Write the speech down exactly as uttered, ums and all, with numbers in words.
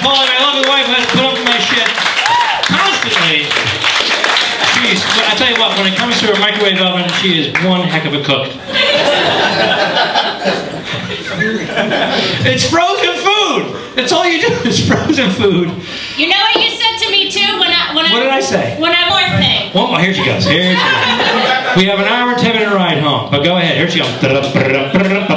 Pauley, my lovely wife, has put up with my shit constantly. She's, I tell you what, when it comes to her microwave oven, she is one heck of a cook. It's frozen food. That's all you do is frozen food. You know what you said to me too when I when What I, did I say? When I more thing. One more. Here she goes. Here she goes. We have an hour and ten minute ride home. But go ahead. Here she goes.